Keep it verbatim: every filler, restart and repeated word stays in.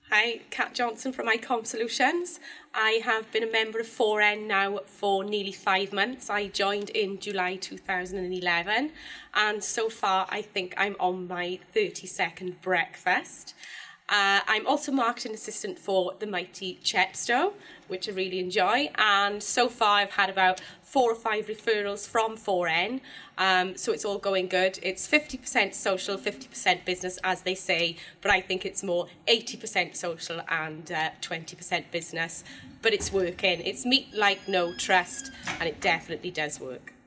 Hi, Kat Johnson from ICOM Solutions. I have been a member of four N now for nearly five months. I joined in July two thousand eleven, and so far I think I'm on my thirty-second breakfast. Uh, I'm also marketing assistant for the mighty Chepstow, which I really enjoy, and so far I've had about four or five referrals from four N, um, so it's all going good. It's fifty percent social, fifty percent business, as they say, but I think it's more eighty percent social and uh, twenty percent business, but it's working. It's meet, like, know, trust, and it definitely does work.